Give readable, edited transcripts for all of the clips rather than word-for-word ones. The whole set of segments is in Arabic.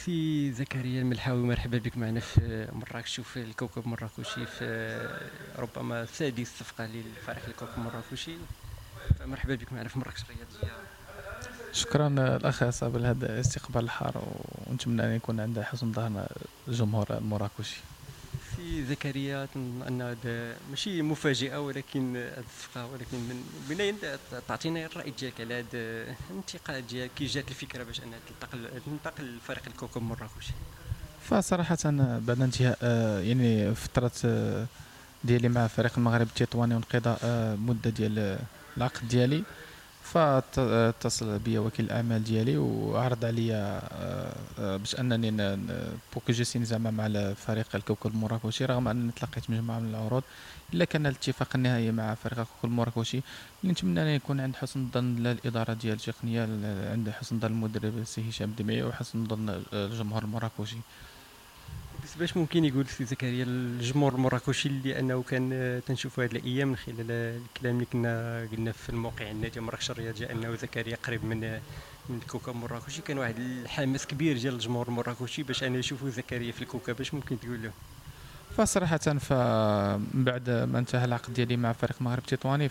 سي زكريا الملحاوي، مرحبا بك معنا في مراكش وفي الكوكب مراكشي في ربما سادس صفقة للفريق الكوكب مراكشي. فمرحبا بك معنا في مراكش الرياضية. شكرا الأخ عصام لهذا الاستقبال الحار، ونتمنى أن يكون عند حسن ظن الجمهور المراكشي. سي زكريا، أظن أن هذا ماشي مفاجأة ولكن هذه الصفقة، ولكن من بين تعطينا الرأي ديالك على هذا الانتقال ديالك، كي جات الفكرة باش أنها تنتقل لفريق الكوكب مراكشي؟ فصراحة بعد انتهاء يعني فترة ديالي مع فريق المغرب التطواني وانقضاء مدة ديال العقد ديالي، فاتصل بي وكيل الاعمال ديالي وعرض عليا باش انني بوكو جو سيني زعما مع فريق الكوكب المراكشي، رغم انني تلقيت مجموعه من العروض. الا كان الاتفاق النهائي مع فريق الكوكب المراكشي اللي نتمنى ان يكون عند حسن الظن الاداره ديال التقنيه، عند حسن ظن المدرب السي هشام الدمعي وحسن ظن الجمهور المراكشي. باش ممكن يقول سي زكريا الجمهور المراكشي اللي انه كان تنشوف هذه الايام من خلال الكلام اللي كنا قلنا في الموقع النادي مراكش الرياضي انه زكريا قريب من الكوكب المراكشي، كان واحد الحماس كبير ديال الجمهور المراكشي باش انا يشوفوا زكريا في الكوكب. باش ممكن تقول له؟ فصراحه من بعد ما انتهى العقد ديالي مع فريق المغرب التطواني،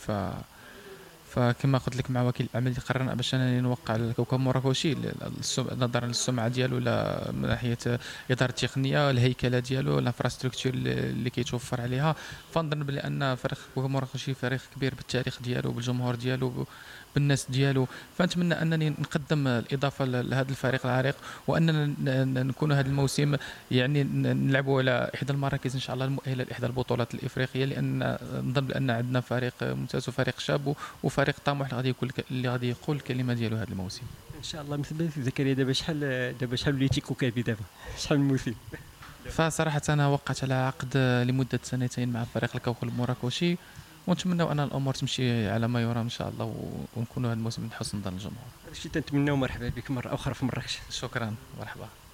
فكما قلت لك مع وكيل الاعمال قررنا باش انني نوقع الكوكب المراكشي نظرا للسمعه ديالو، لا من ناحيه اداره التقنيه، الهيكله ديالو، الانفراستركتور اللي كيتوفر عليها. فنظن بلي ان فريق الكوكب المراكشي فريق كبير بالتاريخ ديالو، بالجمهور ديالو، بالناس ديالو. فنتمنى انني نقدم الاضافه لهذا الفريق العريق، واننا نكون هذا الموسم يعني نلعبوا على احدى المراكز ان شاء الله المؤهله لاحدى البطولات الافريقيه، لان نظن بان عندنا فريق ممتاز وفريق شاب وفريق طموح اللي غادي يقول الكلمه ديالو هذا الموسم. ان شاء الله. مثلا سي زكريا، دابا شحال وليتي كوكبي؟ دابا شحال من موسم؟ فصراحه انا وقعت على عقد لمده سنتين مع فريق الكوكب المراكشي، ونتمنى ان الامور تمشي على ما يرام ان شاء الله، ونكونوا هذا الموسم من حسن ظن الجمهور. هذا الشيء تنتمناو. مرحبا بك مره اخرى في مراكش. شكرا، مرحبا.